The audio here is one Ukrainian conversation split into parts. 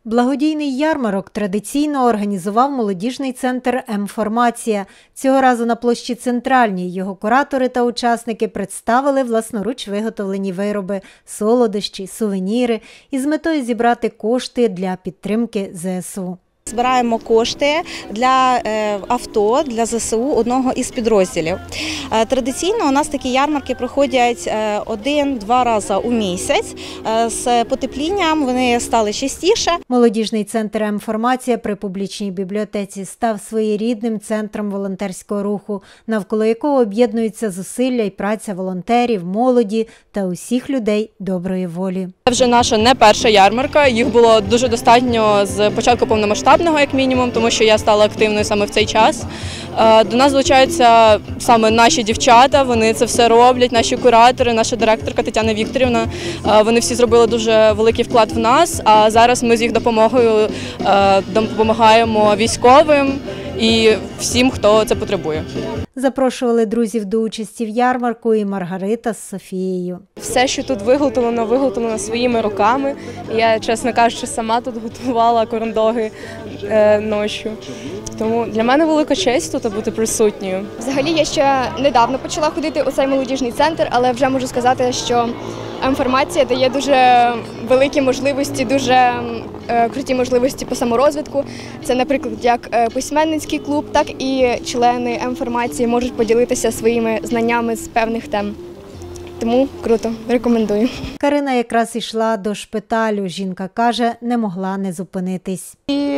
Благодійний ярмарок традиційно організував молодіжний центр «М-Формація». Цього разу на площі Центральній його куратори та учасники представили власноруч виготовлені вироби, солодощі, сувеніри із метою зібрати кошти для підтримки ЗСУ. Збираємо кошти для авто, для ЗСУ одного із підрозділів. Традиційно у нас такі ярмарки проходять 1-2 рази у місяць. З потеплінням вони стали частіше. Молодіжний центр «М-Формація» при публічній бібліотеці став своєрідним центром волонтерського руху, навколо якого об'єднуються зусилля і праця волонтерів, молоді та усіх людей доброї волі. Це вже наша не перша ярмарка, їх було дуже достатньо з початку повномасштабного, як мінімум, тому що я стала активною саме в цей час. До нас залучаються саме наші дівчата, вони це все роблять, наші куратори, наша директорка Тетяна Вікторівна. Вони всі зробили дуже великий вклад в нас, а зараз ми з їх допомогою допомагаємо військовим і всім, хто це потребує. Запрошували друзів до участі в ярмарку і Маргарита з Софією. Все, що тут виготовлено своїми руками. Я, чесно кажучи, сама тут готувала корндоги ночі. Тому для мене велика честь тут бути присутньою. Взагалі я ще недавно почала ходити у цей молодіжний центр, але вже можу сказати, що М-Формація дає дуже великі можливості, дуже круті можливості по саморозвитку. Це, наприклад, як письменницький клуб, так і члени М-Формації можуть поділитися своїми знаннями з певних тем. Тому круто, рекомендую. Карина якраз йшла до шпиталю. Жінка каже, не могла не зупинитись.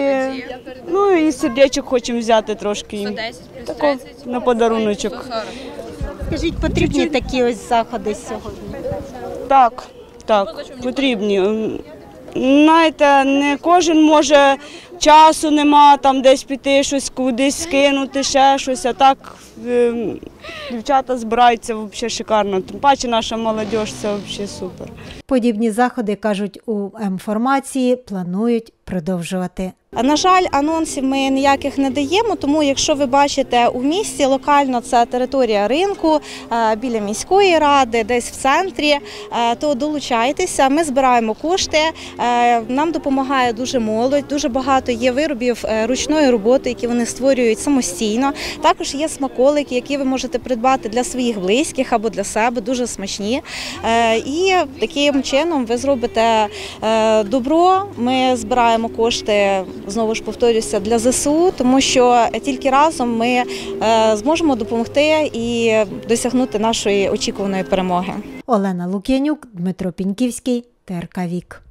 І сердечок хочемо взяти трошки. 110 плюс 30, на подаруночок. Скажіть, потрібні такі ось заходи сьогодні? Так, потрібні. Знаєте, не кожен може, часу нема, там десь піти, щось кудись скинути, ще щось, а так дівчата збираються взагалі шикарно. Тим паче наша молодь, це взагалі супер. Подібні заходи, кажуть, у М-Формації планують продовжувати. На жаль, анонсів ми ніяких не даємо, тому якщо ви бачите у місті, локально це територія ринку, біля міської ради, десь в центрі, то долучайтеся, ми збираємо кошти, нам допомагає дуже молодь, дуже багато є виробів ручної роботи, які вони створюють самостійно. Також є смаколики, які ви можете придбати для своїх близьких або для себе, дуже смачні. І таким чином ви зробите добро, ми збираємо кошти, знову ж повторюся, для ЗСУ, тому що тільки разом ми зможемо допомогти і досягнути нашої очікуваної перемоги. Олена Лук'янюк, Дмитро Піньківський, ТРК Вік.